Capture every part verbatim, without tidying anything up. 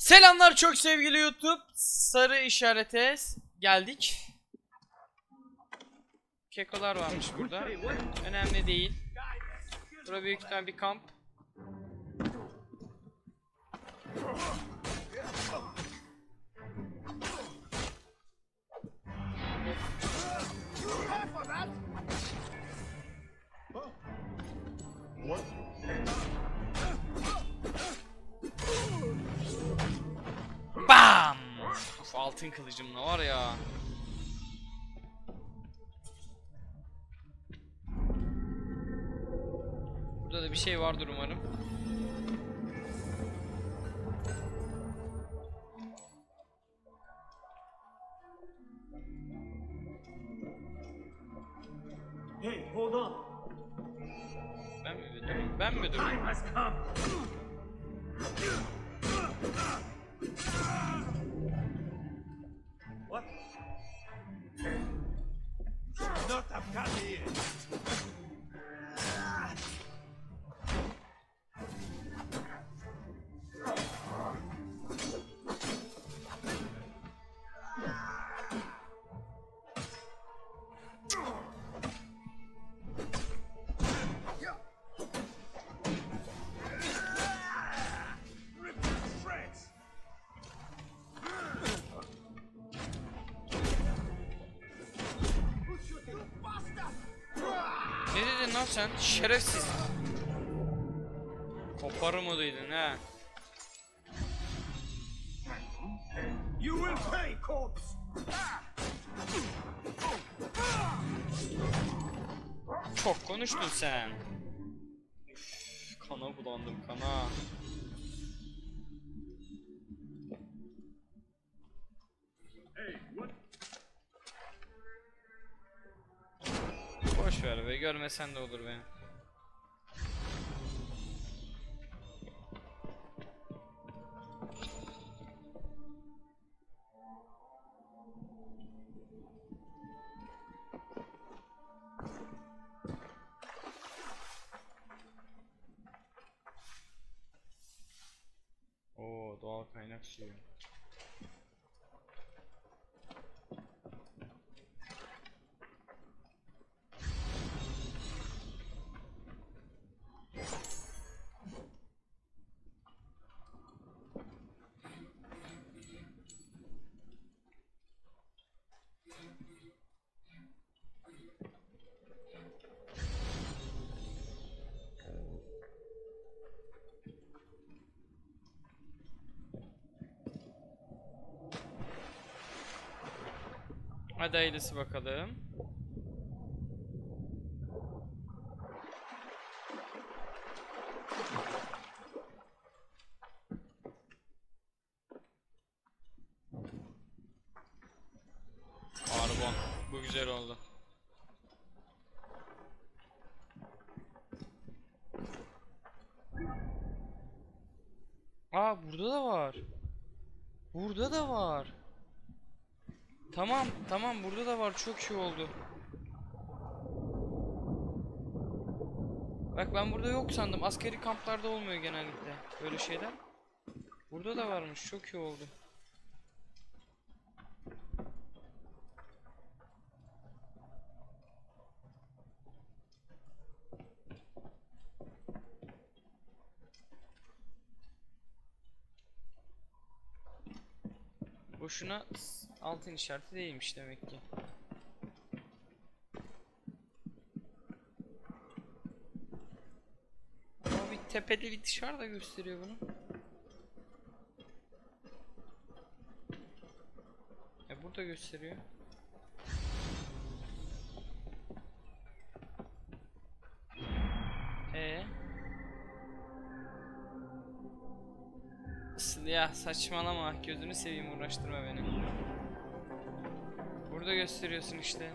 Selamlar çok sevgili YouTube. Sarı işarete geldik. Kekolar varmış burada. Önemli değil. Burada büyük ihtimalle bir kamp. Bam! Of, altın kılıcımla var ya. Burada da bir şey vardır umarım. Hey, hold on. Ben mi öldüreyim? Ben mi öldüreyim? Time has come. What? Not have got here. Ne dedin lan sen? Şerefsiz. Koparı mı dedin ha? You will pay, corpse. Çok konuştun sen. Üf, kana bulandım kana. Hey, what? Boş ver be, görmesen de olur be. Oo, doğal kaynak suyu. Hadi hayırlısı bakalım. Karbon. Bu güzel oldu. Aa, burada da var. Burada da var. Tamam, tamam, burada da var. Çok iyi oldu. Bak, ben burada yok sandım. Askeri kamplarda olmuyor genellikle böyle şeyler. Burada da varmış. Çok iyi oldu. Boşuna altın işareti değilmiş demek ki. Ama bir tepede bir dışarıda gösteriyor bunu. E, burada gösteriyor. E ya saçmalama, gözünü seveyim, uğraştırma beni. Burada gösteriyorsun işte.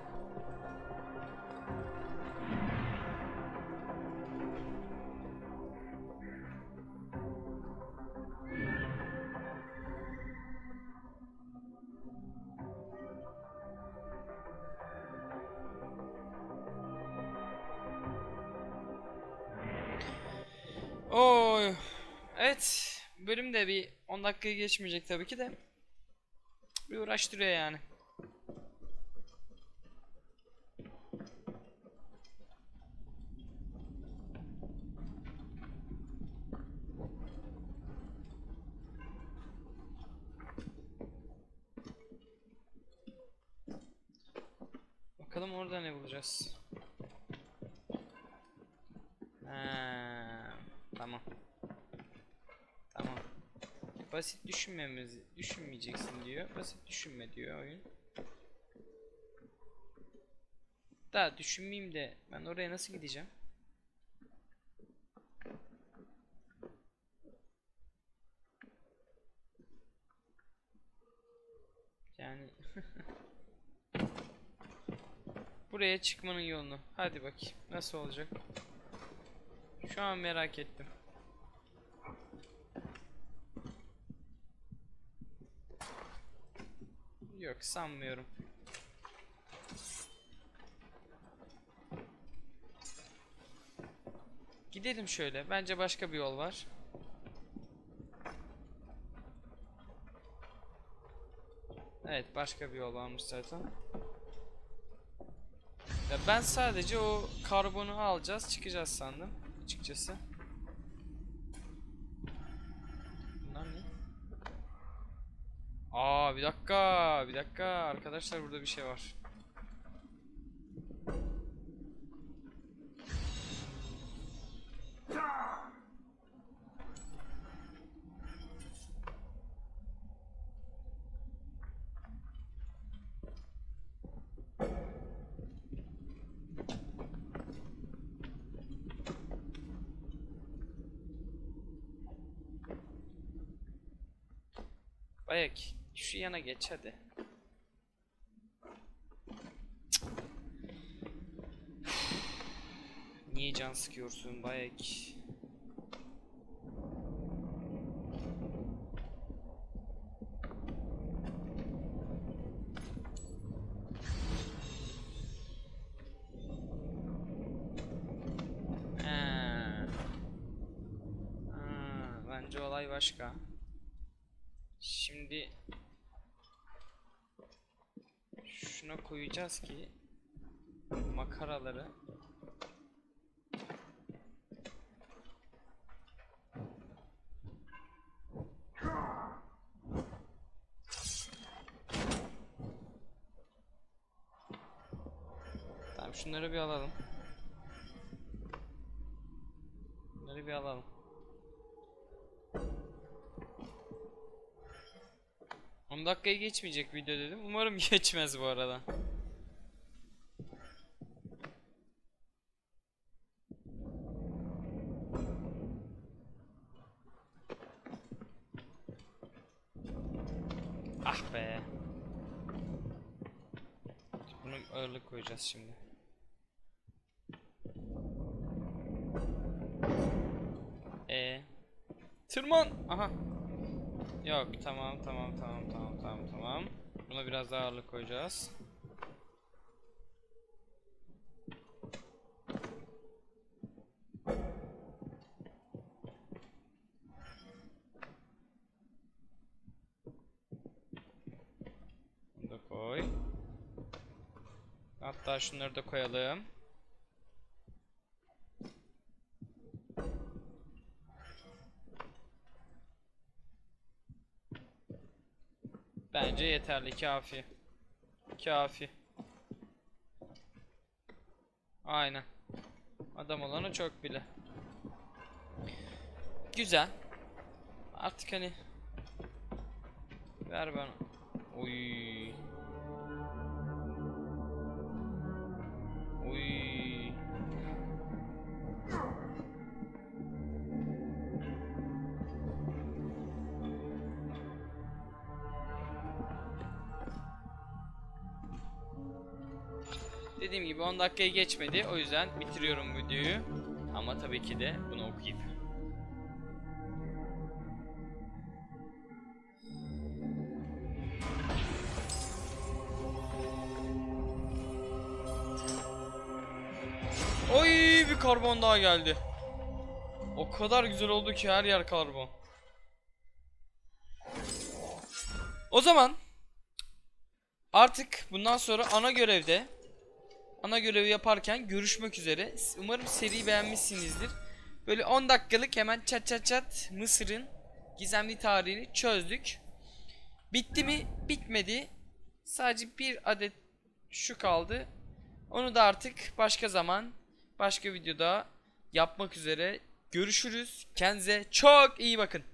Oy. Evet. bölüm de bir on dakikayı geçmeyecek tabii ki de. Bir uğraştırıyor yani. Bakalım orada ne bulacağız. Ha, tamam. Tamam. Basit düşünmemizi düşünmeyeceksin diyor. Basit düşünme diyor oyun. Daha düşünmeyeyim de ben oraya nasıl gideceğim? Yani buraya çıkmanın yolunu. Hadi bakayım. Nasıl olacak? Şu an merak ettim. Yok, sanmıyorum. Gidelim şöyle. Bence başka bir yol var. Evet, başka bir yol varmış zaten. Ya ben sadece o karbonu alacağız, çıkacağız sandım açıkçası. Bunlar ne? Aa, bir dakika, bir dakika arkadaşlar, burada bir şey var. Bayak, şu yana geç hadi. Niye can sıkıyorsun Bayak? Ha. Ha, bence olay başka. Şimdi şuna koyacağız ki makaraları tamam, şunları bir alalım. Bunları bir alalım. on dakikayı geçmeyecek video dedim. Umarım geçmez bu arada. Ah be. Bunu ağırlık koyacağız şimdi. E. Tırman. Aha. Yok, tamam tamam tamam tamam tamam tamam. Buna biraz daha ağırlık koyacağız. Bunu da koy. Hatta şunları da koyalım. Bence yeterli, kafi. Kafi. Aynen. Adam olanı çok bile. Güzel. Artık hani ver bana. Oy. Oy. Dediğim gibi on dakikayı geçmedi. O yüzden bitiriyorum videoyu. Ama tabii ki de bunu okuyup. Oy, bir karbon daha geldi. O kadar güzel oldu ki her yer karbon. O zaman artık bundan sonra ana görevde ana görevi yaparken görüşmek üzere. Umarım seriyi beğenmişsinizdir. Böyle on dakikalık hemen çat çat çat Mısır'ın gizemli tarihini çözdük. Bitti mi? Bitmedi. Sadece bir adet şu kaldı. Onu da artık başka zaman, başka videoda yapmak üzere. Görüşürüz. Kendinize çok iyi bakın.